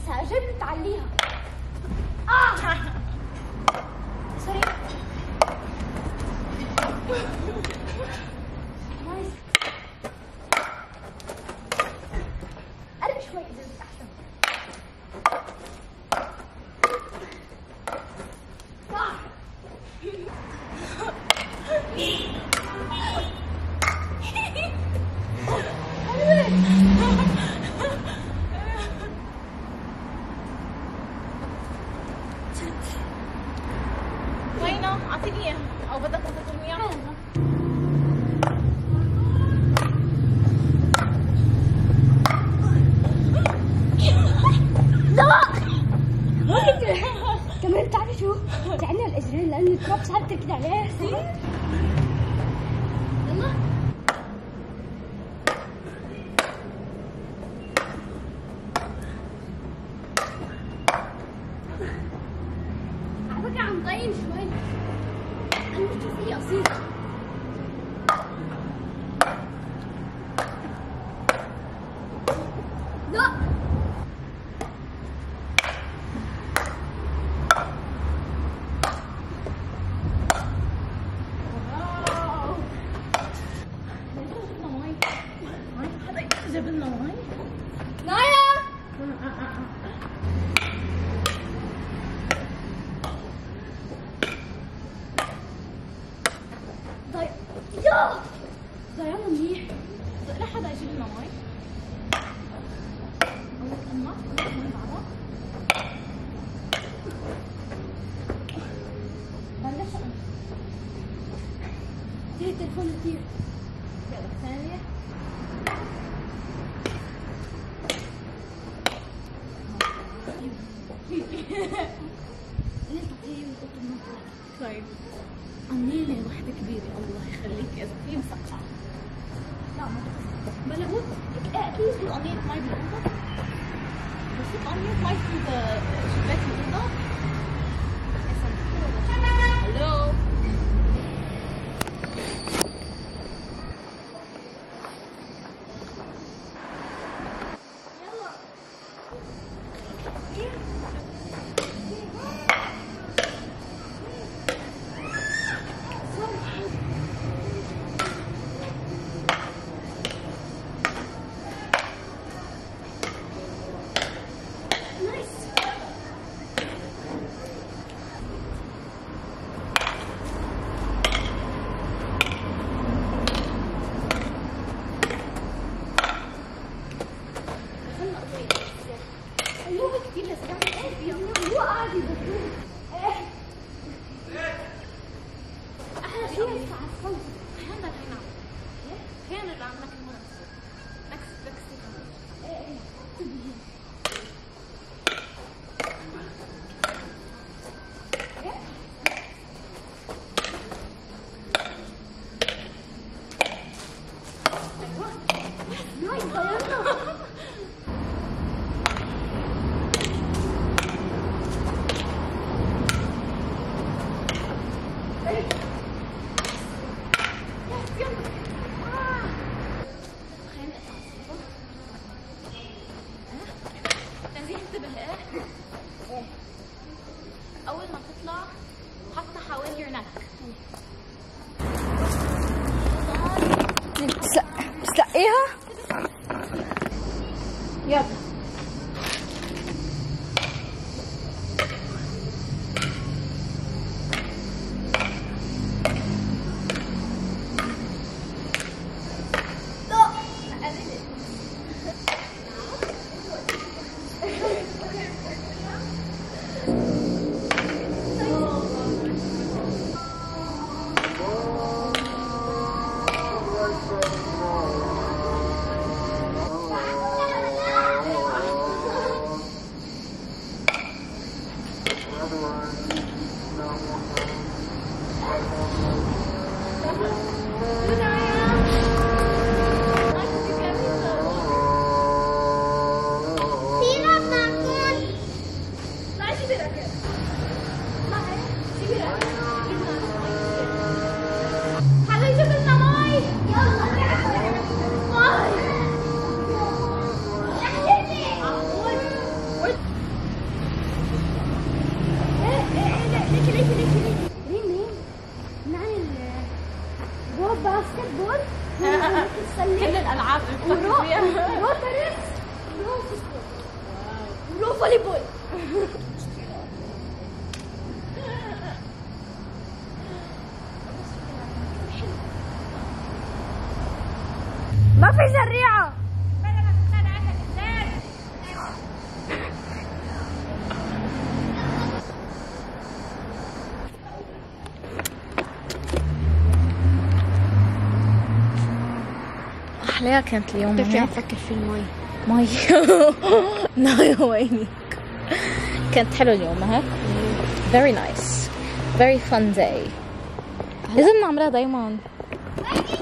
عشان تعليها. سوري. نايس. قرب شوي اذا احسن. صح. وينه؟ اعطيني اياه او بدك انت ترمي اياه؟ لا كمان بتعرفي شو؟ جعلنا الاجرين لانه التراب صعب تركض عليه. يلا على فكرة عم ضايم شوي. انا شوفي قصيرة. لا جاب لنا مي. نايا يا ضيعنا منيح. لا حدا يجيب لنا مي. اول امك مي بعضها. بلش انا. هي التليفون كثير. يلا ثانية. طيب عمليلي وحدة كبيرة الله يخليك إذا في مسقعة. لا ما بلا هو أكيد في قضية مي بالأوضة. بس في قضية مي في شباك الأوضة. هلو أول ما تطلع حطها حوالي your neck. تسقيها؟ يلا الالعاب ورو تنس ورو فولي بول. ما في زريعة. أحلاها كانت اليوم. كيف افكر في المي؟ مي نايا وينك. كانت حلوة اليوم هيك. very nice very fun day. لازم نعملها دايما.